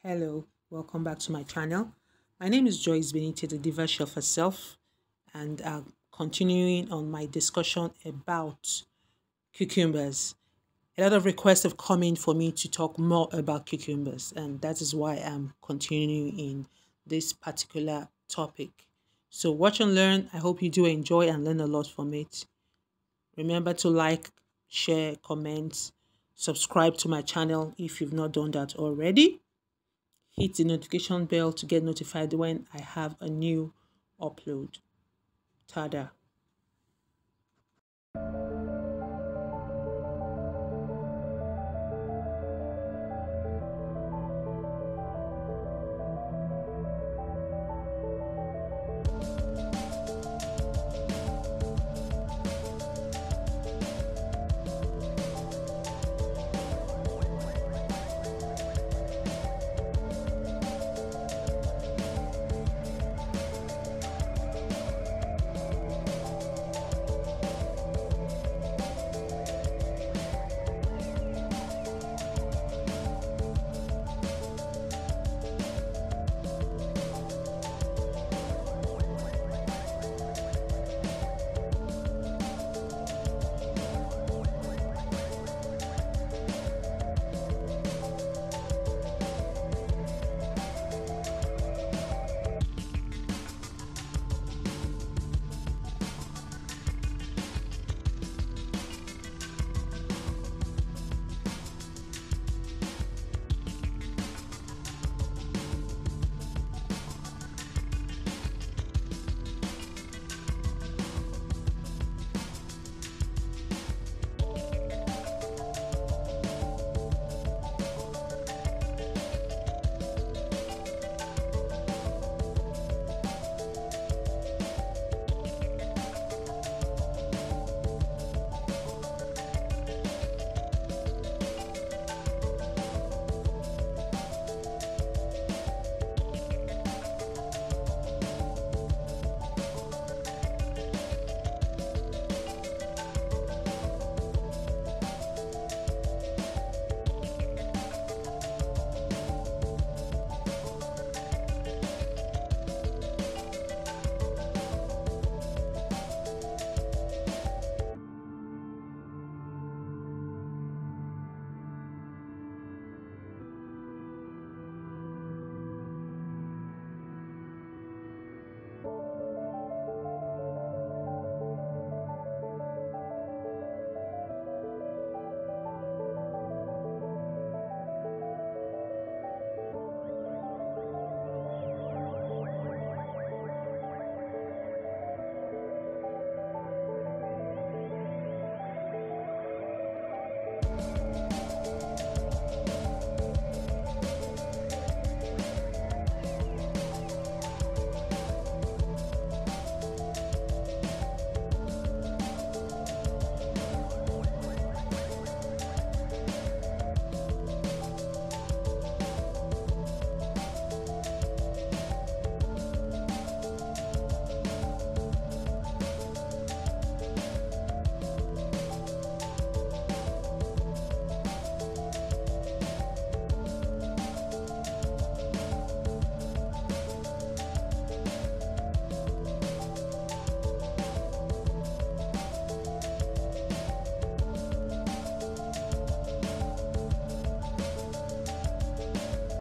Hello, welcome back to my channel. My name is Joyce Benite, the diva chef herself, and continuing on my discussion about cucumbers. A lot of requests have come in for me to talk more about cucumbers, and that is why I'm continuing in this particular topic. So watch and learn. I hope you do enjoy and learn a lot from it. Remember to like, share, comment, subscribe to my channel if you've not done that already. Hit the notification bell to get notified when I have a new upload. Tada!